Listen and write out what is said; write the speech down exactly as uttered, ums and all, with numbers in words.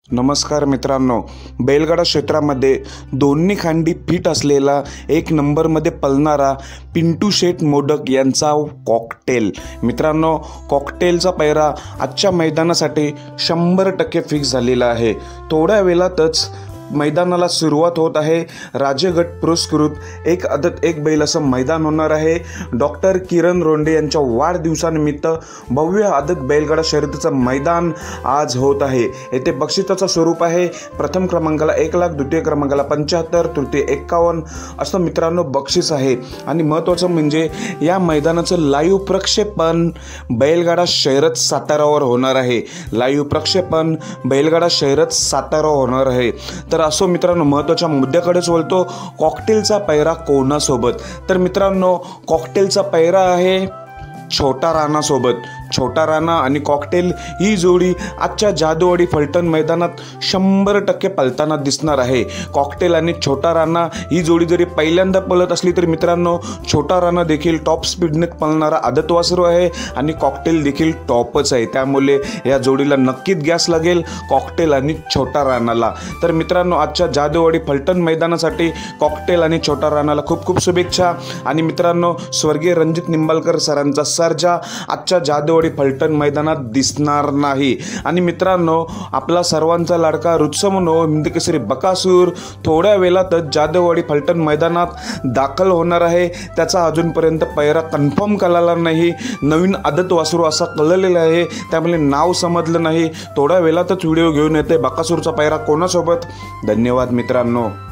नमस्कार मित्रांनो, बैलगाडा क्षेत्रामध्ये दोन्ही खांदी फिट असलेला एक नंबरमध्ये पळणारा पिंटू शेठ मोडक यांचा कॉकटेल। मित्रांनो, कॉकटेलचा पैरा आजच्या मैदानासाठी शंभर टक्के फिक्स झालेला आहे। थोड्या वेळातच मैदानाला सुरुवात होत आहे। राजेगट पुरस्कृत एक आदत एक बैल असं मैदान होणार आहे। डॉक्टर किरण रोंडे यांच्या वाढदिवसानिमित्त भव्य आदत बैलगाडा शर्यतीचं मैदान आज होत आहे। येथे बक्षिसाचं स्वरूप आहे प्रथम क्रमांकाला एक लाख, द्वितीय क्रमांकाला पंच्याहत्तर, तृतीय एक्कावन्न असं मित्रांनो बक्षीस आहे। आणि महत्त्वाचं म्हणजे या मैदानाचं लाईव्ह प्रक्षेपण बैलगाडा शर्यत सातारावर होणार आहे। लाईव्ह प्रक्षेपण बैलगाडा शर्यत सातारावर होणार आहे। तर असो मित्रांनो, महत्त्वाच्या मुद्द्याकडेच वळतो। कॉकटेलचा पैरा कोणासोबत? तर मित्रांनो, कॉकटेलचा पैरा आहे छोटा राणा सोबत। छोटा राणा आणि कॉकटेल ही जोडी आजच्या जादूवाडी फलटण मैदानात शंभर टक्के पळताना दिसणार आहे। कॉकटेल आणि छोटा राणा ही जोडी जरी पहिल्यांदा पळत असली तरी मित्रांनो, छोटा राणा देखील टॉप स्पीडने पळणारा आदत वासरू आहे आणि कॉकटेल देखील टॉपच आहे। त्यामुळे या जोडीला नक्कीच गॅस लागेल कॉकटेल आणि छोटा राणाला। तर मित्रांनो, आजच्या जादूवाडी फलटण मैदानासाठी कॉकटेल आणि छोटा राणाला खूप खूप शुभेच्छा। आणि मित्रांनो, स्वर्गीय रणजित निंबाळकर सरांचा सर्जा आजच्या जादू फलटण मैदानात दिसणार नाही। आणि मित्रांनो, आपला सर्वांचा लाडका रुत्समनो हिंदकेसरी बकासूर थोड्या वेळातच जादूवाडी फलटण मैदानात दाखल होणार आहे। त्याचा अजूनपर्यंत पैरा कन्फर्म कळाला नाही। नवीन आदत वासरू असा कळलेला आहे, त्यामुळे नाव समजलं नाही। थोड्या वेळातच व्हिडिओ घेऊन येते बकासूरचा पैरा कोणासोबत। धन्यवाद मित्रांनो।